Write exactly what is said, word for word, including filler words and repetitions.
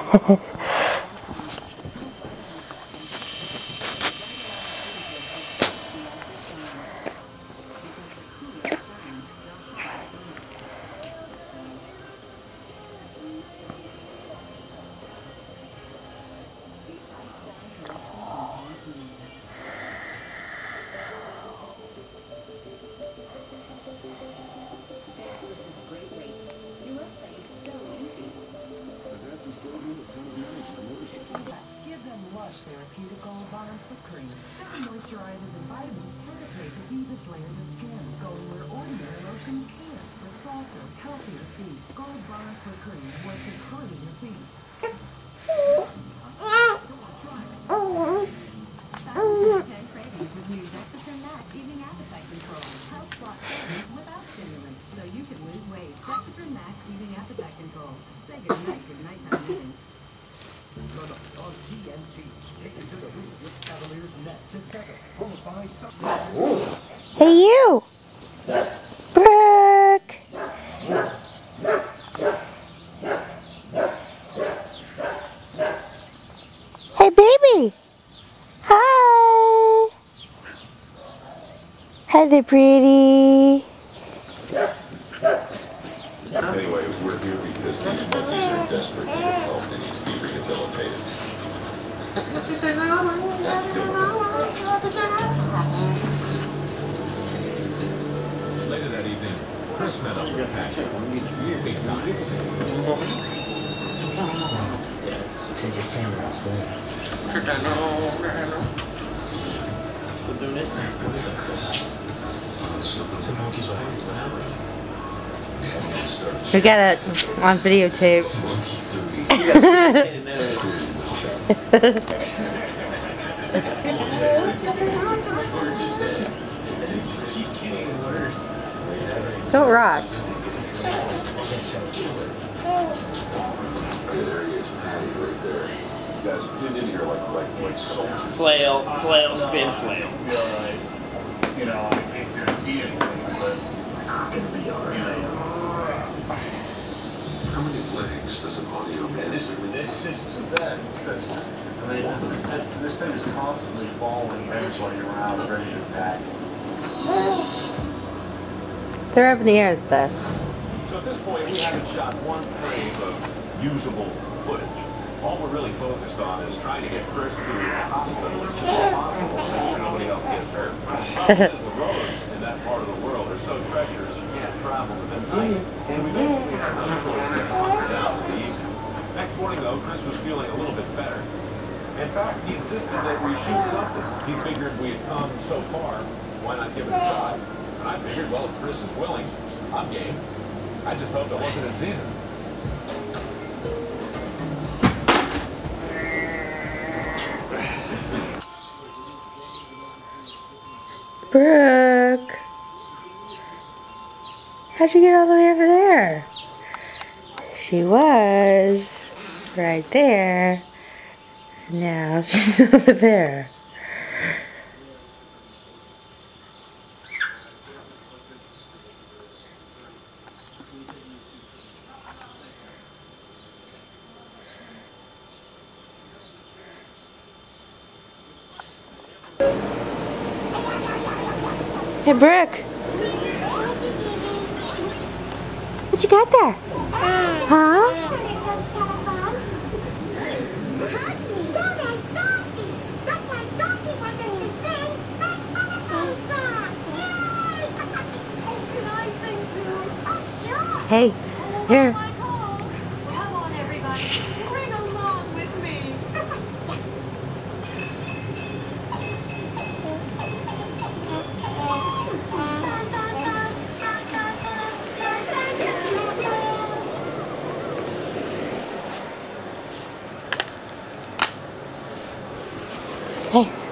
Give them lush therapeutic gold bond foot cream. Seven moisturizers and vitamins penetrate the deepest layers of skin, going where ordinary lotions can't. For softer, healthier feet, gold bond foot cream works to clean your feet. With new Dexatrin Max evening appetite control helps block cravings without stimulants, so you can lose weight. Dexatrin Max evening appetite control. Say goodnight to nighttime eating. On T N T, take it to the roof with Cavaliers Nets at seven. Followed by some. Hey you! Brooke! Hey baby! Hi! Hi there, pretty! Anyway, we're here because these monkeys are desperate need of help. They need to be rehabilitated. That's good. Later that evening, Chris met up with Patty. Big time. Yeah, so take your camera off there. Still doing it? What's up, Chris? What's the monkey's way? We got it on videotape. Don't rock. Flail, flail, spin, flail. You know, I think they're dealing, but I'm gonna be alright. How many legs does an audio man this this is too bad because I mean this, this thing is constantly following everybody around, ready to attack. They're up in the air and stuff. So at this point, we haven't shot one frame of usable footage. All we're really focused on is trying to get Chris to the hospital as soon as possible to make sure nobody else gets hurt. The problem is the roads in that part of the world are so treacherous you can't travel them at night. So we basically had no choice but to hunker down in the evening. Next morning, though, Chris was feeling a little bit better. In fact, he insisted that we shoot something. He figured we had come so far, why not give it a shot? And I figured, well, if Chris is willing, I'm game. I just hoped I wasn't in season. Brooke! How'd you get all the way over there? She was right there. Now she's over there. Hey, Brooke. What you got there? Huh? Hey, here. Come on, everybody. Bring along with me. Hey.